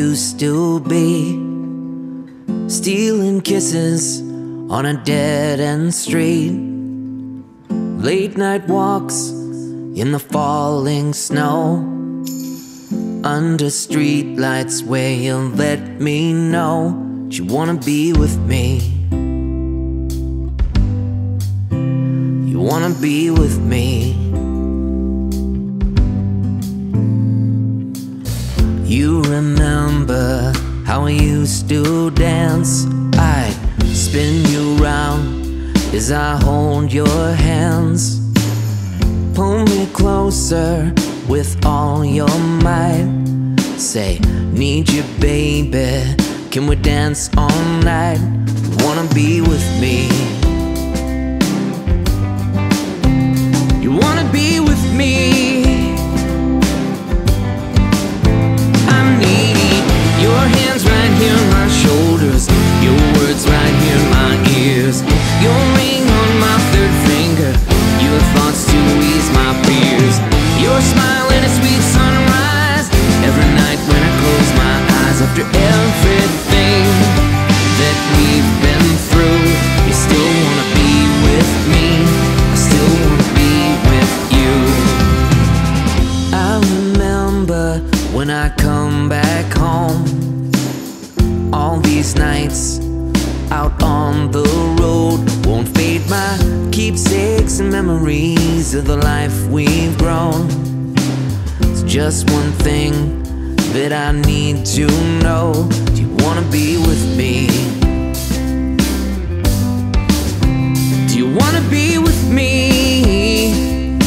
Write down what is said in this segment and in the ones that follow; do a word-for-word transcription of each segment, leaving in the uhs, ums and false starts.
used to be, stealing kisses on a dead-end street, late night walks in the falling snow, under street lights where you let me know you wanna be with me. You wanna be with me. You remember how we used to dance? I'd spin you round as I hold your hands, pull me closer with all your might. Say, need you baby, can we dance all night? You wanna be with me. You wanna be with me. I need your hands right here on my shoulders, your words right here in my ears, your ring on my third finger, your thoughts to ease my fears, your smile and a sweet sunrise every night when I close my eyes. After everything that we've been through, you still wanna be with me. I still wanna be with you. I remember when I come back home, all these nights out on the road won't fade, my keepsakes and memories of the life we've grown. It's just one thing that I need to know. Do you wanna be with me? Do you wanna be with me?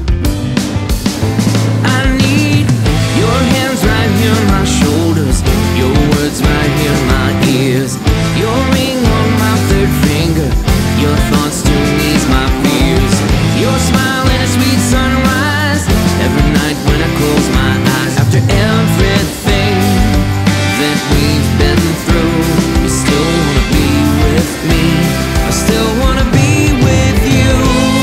I need your hands right here on my shoulders, your words right here in my ears, your ring on my third finger, your thoughts to ease my fears, your smile and a sweet sunrise every night when I close my eyes. After everything that we've been through, you still wanna be with me. I still wanna be with you.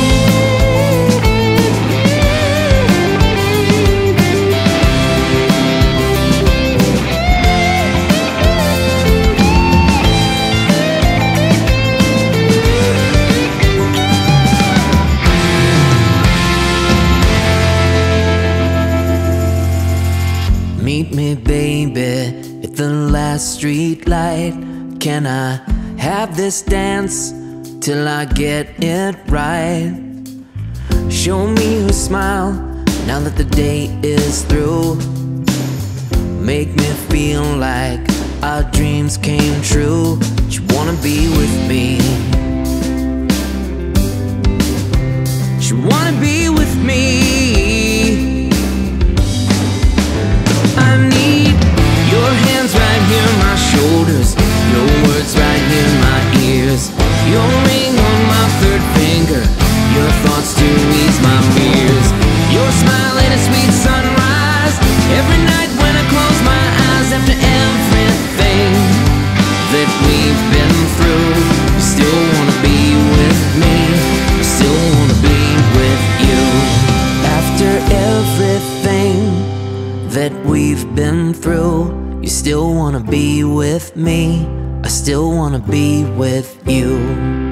Meet me baby at the last street light. Can I have this dance till I get it right? Show me your smile now that the day is through. Make me feel like our dreams came true. You wanna be with me. You wanna be with me. I need your hands right here on my shoulders, your words right here in my ears, your ring on my third finger, your thoughts to ease my fears, your smile and a sweet sunrise every night when I close my eyes. After everything that we've been through, you still wanna be with me. I still wanna be with you. After everything that we've been through, you still wanna be with me. I still wanna be with you.